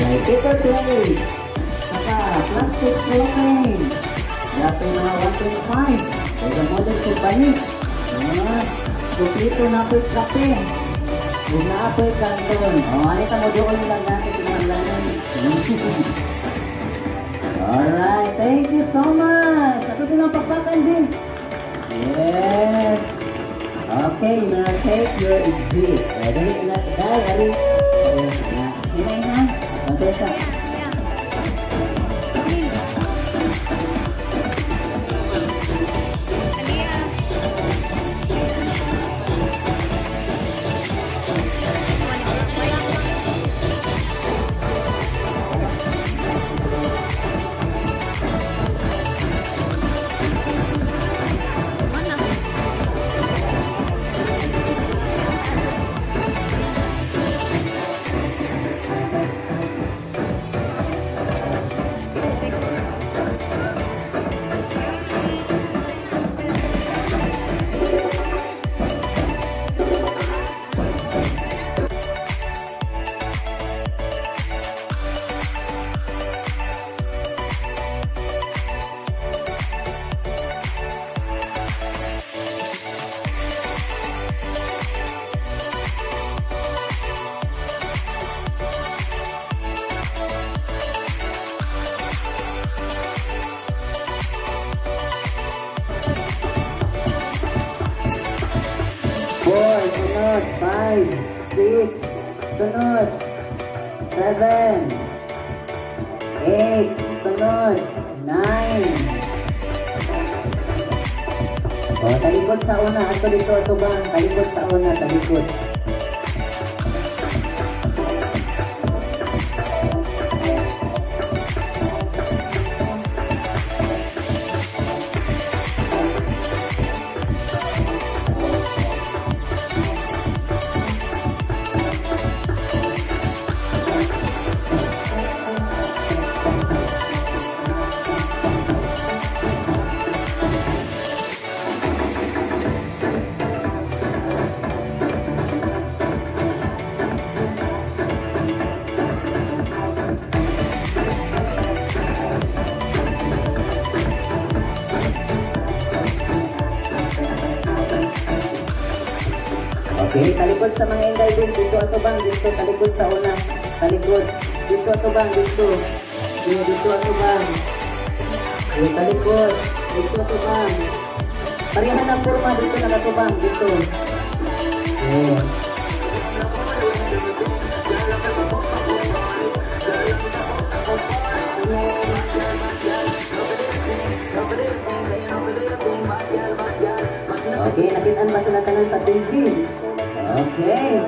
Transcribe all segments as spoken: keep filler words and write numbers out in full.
may paper plate, saka plastic cellophane. Dapat yung mga one twenty-five. Kaya model company. Kuplito na po yung kape. Huwag na po yung kanton. O, ano ka mo doon lang natin pinaglanan. Alright, thank you so much. Ako din ang papakan din. Yes. Okay, you now take your exit. Ready? Dahil, ready? Hinay na. Okay, sa. four, sunod, five, six, sunod, seven, eight, sunod, nine. O, talikod sa una, ato dito, ato ba? Talikod sa una, talikod. Okay, talikod sa mga inday din. Dito ato bang, dito, talikod sa una. Talikod. Dito ato bang, dito. Dito, dito ato bang. Dito, talikod. Dito ato bang. Parihan ang forma, dito na ato bang, dito. Okay. Okay, nakitaan ba sila tanan sa T V? Okay.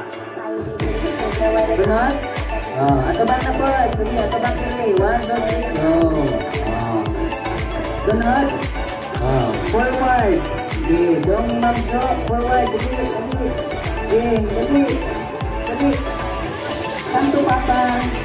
Sunod? Oh, ato bang na po? Sige, ato bang kili? One, two, three, go. Oh. Sunod? Oh, forward. Okay, dong mamso. Forward. Dali, dali. Okay, dali. Dali. Tanto papa.